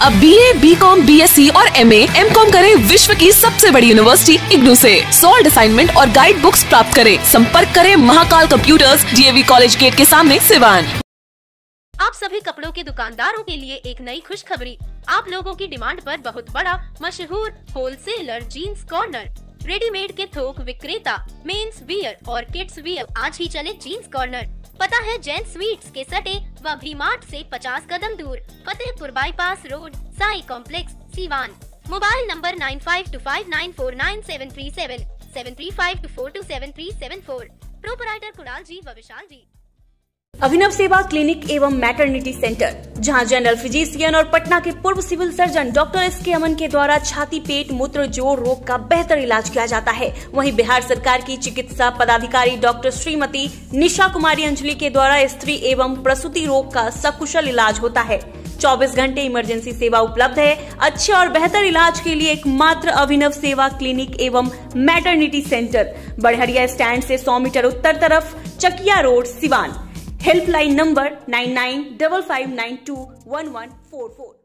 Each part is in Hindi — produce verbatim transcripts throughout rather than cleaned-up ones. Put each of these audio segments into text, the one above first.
अब B A, B com, B S C और एम ए, एम कॉम करें विश्व की सबसे बड़ी यूनिवर्सिटी इग्नू से। सॉल्ड असाइनमेंट और गाइड बुक्स प्राप्त करें। संपर्क करें Mahakal computers, D A V college gate के सामने, सिवान। आप सभी कपड़ों के दुकानदारों के लिए एक नई खुशखबरी। आप लोगों की डिमांड पर बहुत बड़ा मशहूर होलसेलर जीन्स कॉर्नर, रेडीमेड के थोक विक्रेता, मेंस वियर और किड्स वियर, आज ही चले जीन्स कॉर्नर। पता है जैन स्वीट्स के सटे व भी मार्ट से पचास कदम दूर, Fatehpur bypass road, Sai complex, Siwan. Mobile number nine five two five nine four nine seven three seven, seven three five two four two seven three seven four. Proprietor Kunal ji व विशाल जी। अभिनव सेवा क्लिनिक एवं मैटरनिटी सेंटर, जहां जनरल फिजिशियन और पटना के पूर्व सिविल सर्जन डॉक्टर एस के अमन के द्वारा छाती, पेट, मूत्र, जोड़ रोग का बेहतर इलाज किया जाता है। वहीं बिहार सरकार की चिकित्सा पदाधिकारी डॉक्टर श्रीमती निशा कुमारी अंजलि के द्वारा स्त्री एवं प्रसूति रोग का सकुशल इलाज होता है। चौबीस घंटे इमरजेंसी सेवा उपलब्ध है। अच्छे और बेहतर इलाज के लिए एकमात्र अभिनव सेवा क्लिनिक एवं मैटरनिटी सेंटर, बड़हरिया स्टैंड से सौ मीटर उत्तर तरफ, Chakia road, Siwan. Helpline number nine nine five five nine two one one four four.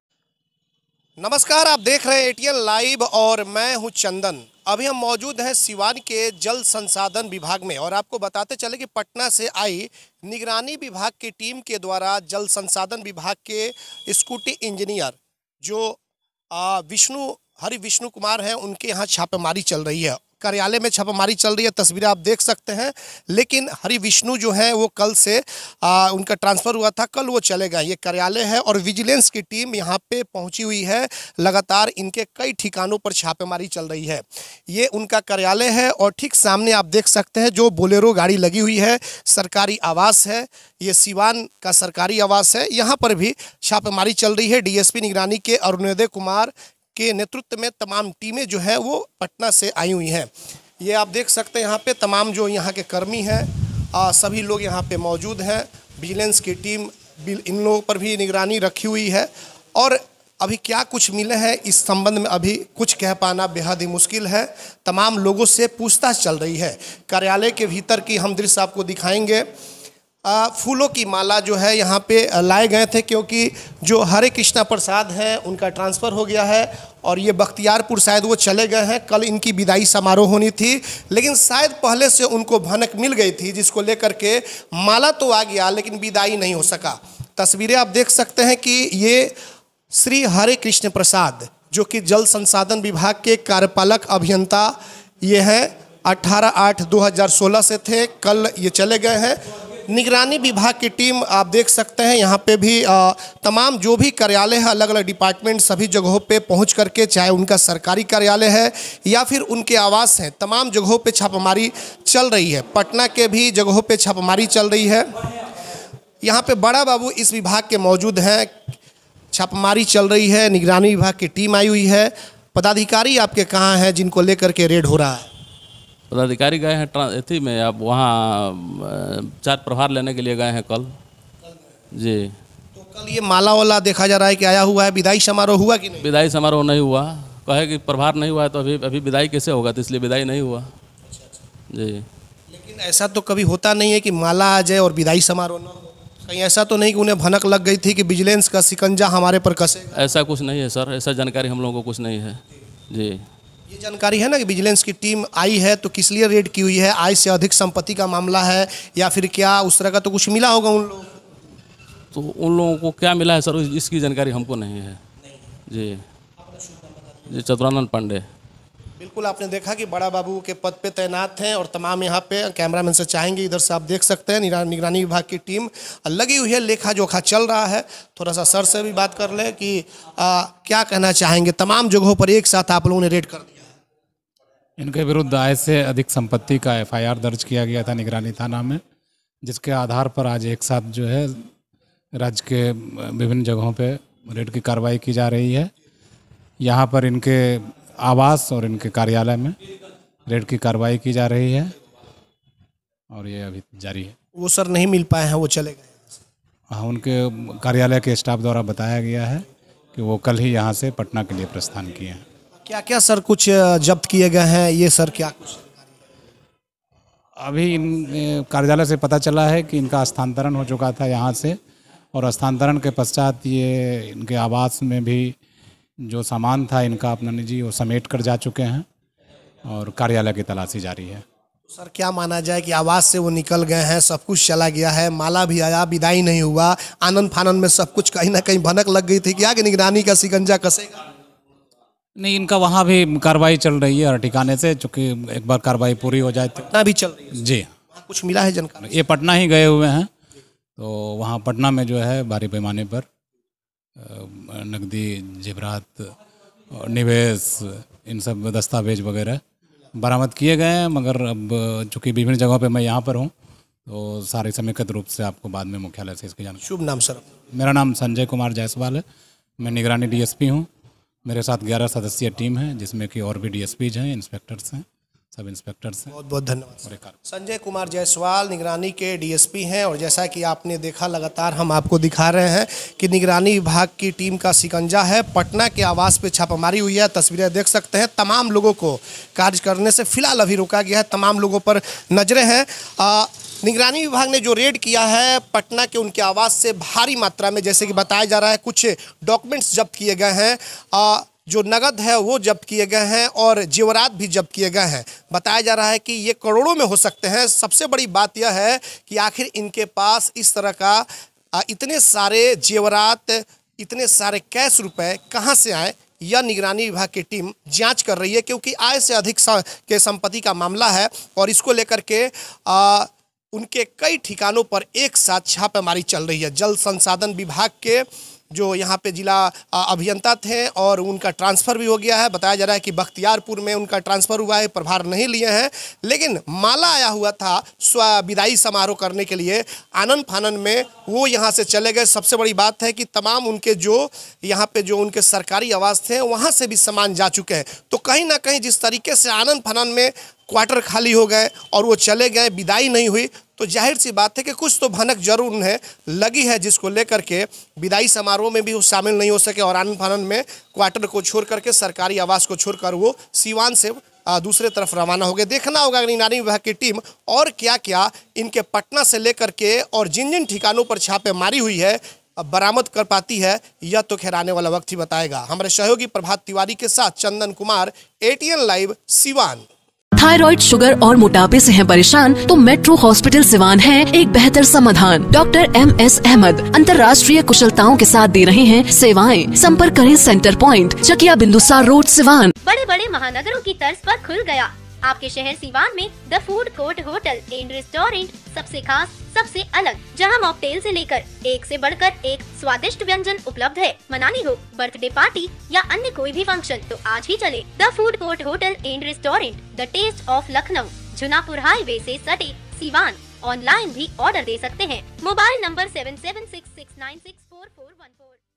नमस्कार, आप देख रहे हैं ए टी एन लाइव और मैं हूं चंदन। अभी हम मौजूद हैं सिवान के जल संसाधन विभाग में और आपको बताते चले कि पटना से आई निगरानी विभाग की टीम के द्वारा जल संसाधन विभाग के स्कूटी इंजीनियर जो विष्णु हरि विष्णु कुमार हैं, उनके यहाँ छापेमारी चल रही है। कार्यालय में छापेमारी चल रही है, तस्वीरें आप देख सकते हैं। लेकिन हरि विष्णु जो है वो कल से आ, उनका ट्रांसफ़र हुआ था, कल वो चले गए। ये कार्यालय है और विजिलेंस की टीम यहाँ पे पहुँची हुई है। लगातार इनके कई ठिकानों पर छापेमारी चल रही है। ये उनका कार्यालय है और ठीक सामने आप देख सकते हैं जो बोलेरो गाड़ी लगी हुई है, सरकारी आवास है। ये सिवान का सरकारी आवास है। यहाँ पर भी छापेमारी चल रही है। डी एस पी निगरानी के अरुणोदय कुमार के नेतृत्व में तमाम टीमें जो है वो पटना से आई हुई हैं। ये आप देख सकते हैं यहाँ पे तमाम जो यहाँ के कर्मी हैं सभी लोग यहाँ पे मौजूद हैं। विजिलेंस की टीम इन लोगों पर भी निगरानी रखी हुई है और अभी क्या कुछ मिले हैं इस संबंध में अभी कुछ कह पाना बेहद ही मुश्किल है। तमाम लोगों से पूछताछ चल रही है। कार्यालय के भीतर की हम दृश्य आपको दिखाएंगे। आ, फूलों की माला जो है यहाँ पे लाए गए थे क्योंकि जो हरे कृष्णा प्रसाद हैं उनका ट्रांसफ़र हो गया है और ये बख्तियारपुर शायद वो चले गए हैं। कल इनकी विदाई समारोह होनी थी, लेकिन शायद पहले से उनको भनक मिल गई थी, जिसको लेकर के माला तो आ गया लेकिन विदाई नहीं हो सका। तस्वीरें आप देख सकते हैं कि ये श्री हरे कृष्ण प्रसाद जो कि जल संसाधन विभाग के कार्यपालक अभियंता ये हैं, अट्ठारह आठ दो हज़ार सोलह से थे, कल ये चले गए हैं। निगरानी विभाग की टीम आप देख सकते हैं यहाँ पे भी आ, तमाम जो भी कार्यालय है, अलग अलग डिपार्टमेंट सभी जगहों पे पहुँच करके, चाहे उनका सरकारी कार्यालय है या फिर उनके आवास हैं, तमाम जगहों पे छापेमारी चल रही है। पटना के भी जगहों पे छापेमारी चल रही है। यहाँ पे बड़ा बाबू इस विभाग के मौजूद हैं, छापेमारी चल रही है, निगरानी विभाग की टीम आई हुई है। पदाधिकारी आपके कहाँ हैं जिनको लेकर के रेड हो रहा है? पदाधिकारी गए हैं एथी में, आप वहाँ चार प्रभार लेने के लिए गए हैं कल जी। तो कल ये माला वाला देखा जा रहा है कि आया हुआ है। विदाई समारोह हुआ कि नहीं? विदाई समारोह नहीं हुआ, कहे कि प्रभार नहीं हुआ है तो अभी अभी विदाई कैसे होगा, तो इसलिए विदाई नहीं हुआ जी। लेकिन ऐसा तो कभी होता नहीं है कि माला आ जाए और विदाई समारोह न हो। कहीं ऐसा तो नहीं कि उन्हें भनक लग गई थी कि विजिलेंस का शिकंजा हमारे पर कसेगा? ऐसा कुछ नहीं है सर, ऐसा जानकारी हम लोगों को कुछ नहीं है जी। ये जानकारी है ना कि विजिलेंस की टीम आई है तो किस लिए रेड की हुई है? आय से अधिक संपत्ति का मामला है या फिर क्या उस तरह का तो कुछ मिला होगा उन लोगों को? तो उन लोगों को क्या मिला है सर, इसकी जानकारी हमको नहीं है जी। जी चतुरानंद पांडे। बिल्कुल, आपने देखा कि बड़ा बाबू के पद पे तैनात हैं और तमाम यहाँ पे कैमरामैन से चाहेंगे इधर से आप देख सकते हैं निगरानी विभाग की टीम लगी हुई है, लेखा जोखा चल रहा है। थोड़ा सा सर से भी बात कर ले कि आ, क्या कहना चाहेंगे। तमाम जगहों पर एक साथ आप लोगों ने रेड कर दिया। इनके विरुद्ध आय से अधिक संपत्ति का एफ आई आर दर्ज किया गया था निगरानी थाना में, जिसके आधार पर आज एक साथ जो है राज्य के विभिन्न जगहों पे रेड की कार्रवाई की जा रही है। यहाँ पर इनके आवास और इनके कार्यालय में रेड की कार्रवाई की जा रही है और ये अभी जारी है। वो सर नहीं मिल पाए हैं, वो चले गए? हाँ, उनके कार्यालय के स्टाफ द्वारा बताया गया है कि वो कल ही यहाँ से पटना के लिए प्रस्थान किए हैं। क्या क्या सर कुछ जब्त किए गए हैं ये सर क्या कुछ? अभी इन कार्यालय से पता चला है कि इनका स्थानांतरण हो चुका था यहाँ से और स्थानांतरण के पश्चात ये इनके आवास में भी जो सामान था इनका अपना निजी, वो समेट कर जा चुके हैं और कार्यालय की तलाशी जारी है। सर क्या माना जाए कि आवास से वो निकल गए हैं, सब कुछ चला गया है, माला भी आया, विदाई नहीं हुआ, आनंद फानंद में सब कुछ कहीं ना कहीं भनक लग गई थी कि आगे निगरानी का शिकंजा कसेगा? नहीं, इनका वहाँ भी कार्रवाई चल रही है हर ठिकाने से, चूँकि एक बार कार्रवाई पूरी हो जाए तो। पटना भी चल रही है जी, वहाँ कुछ मिला है जानकारी? ये पटना ही गए हुए हैं, तो वहाँ पटना में जो है भारी पैमाने पर नकदी, जेवरात, निवेश, इन सब दस्तावेज वगैरह बरामद किए गए हैं। मगर अब चूँकि विभिन्न जगहों पे मैं यहाँ पर हूँ, तो सारे समेकित रूप से आपको बाद में मुख्यालय से इसकी जानकारी। शुभ नाम सर? मेरा नाम संजय कुमार जायसवाल है, मैं निगरानी डीएसपी हूँ। मेरे साथ ग्यारह सदस्यीय टीम है, जिसमें कि और भी डीएसपीज हैं, इंस्पेक्टर्स हैं, सब इंस्पेक्टर्स हैं। बहुत बहुत धन्यवाद। संजय कुमार जायसवाल निगरानी के डीएसपी हैं और जैसा कि आपने देखा, लगातार हम आपको दिखा रहे हैं कि निगरानी विभाग की टीम का शिकंजा है। पटना के आवास पे छापामारी हुई है, तस्वीरें देख सकते हैं। तमाम लोगों को कार्य करने से फिलहाल अभी रोका गया है, तमाम लोगों पर नजरें हैं। आ, निगरानी विभाग ने जो रेड किया है पटना के उनके आवास से भारी मात्रा में, जैसे कि बताया जा रहा है, कुछ डॉक्यूमेंट्स जब्त किए गए हैं, जो नगद है वो जब्त किए गए हैं और जेवरात भी जब्त किए गए हैं। बताया जा रहा है कि ये करोड़ों में हो सकते हैं। सबसे बड़ी बात यह है कि आखिर इनके पास इस तरह का इतने सारे जेवरात, इतने सारे कैश रुपए कहाँ से आए, यह निगरानी विभाग की टीम जांच कर रही है, क्योंकि आय से अधिक के संपत्ति का मामला है और इसको लेकर के आ, उनके कई ठिकानों पर एक साथ छापेमारी चल रही है। जल संसाधन विभाग के जो यहाँ पे जिला अभियंता थे और उनका ट्रांसफ़र भी हो गया है। बताया जा रहा है कि बख्तियारपुर में उनका ट्रांसफ़र हुआ है, प्रभार नहीं लिए हैं, लेकिन माला आया हुआ था स्व विदाई समारोह करने के लिए आनंद फानंद में, वो यहाँ से चले गए। सबसे बड़ी बात है कि तमाम उनके जो यहाँ पे जो उनके सरकारी आवास थे वहाँ से भी सामान जा चुके हैं। तो कहीं ना कहीं जिस तरीके से आनंद फानंद में क्वार्टर खाली हो गए और वो चले गए, विदाई नहीं हुई, तो जाहिर सी बात है कि कुछ तो भनक जरूर उन्हें लगी है, जिसको लेकर के विदाई समारोह में भी वो शामिल नहीं हो सके और आनंद फानंद में क्वार्टर को छोड़ करके, सरकारी आवास को छोड़कर वो सीवान से दूसरे तरफ रवाना हो गए। देखना होगा निगरानी विभाग की टीम और क्या क्या इनके पटना से लेकर के और जिन जिन ठिकानों पर छापेमारी हुई है बरामद कर पाती है, यह तो खैर आने वाला वक्त ही बताएगा। हमारे सहयोगी प्रभात तिवारी के साथ Chandan Kumar, ATN live, Siwan. Thyroid, sugar और मोटापे से हैं परेशान तो मेट्रो हॉस्पिटल सिवान है एक बेहतर समाधान। डॉक्टर एम एस अहमद अंतर्राष्ट्रीय कुशलताओं के साथ दे रहे हैं सेवाएं। संपर्क करें centre point, Chakia Bindusar road, Siwan. बड़े बड़े महानगरों की तर्ज पर खुल गया आपके शहर सिवान में the food court hotel and restaurant. सबसे खास, सबसे अलग, जहां मॉकटेल से लेकर एक से बढ़कर एक स्वादिष्ट व्यंजन उपलब्ध है। मनानी हो बर्थडे पार्टी या अन्य कोई भी फंक्शन, तो आज ही चले the food court hotel and restaurant, the taste of Lucknow, Junapur highway से सटे, सिवान। ऑनलाइन भी ऑर्डर दे सकते हैं। Mobile number seven seven six six nine six four four one four.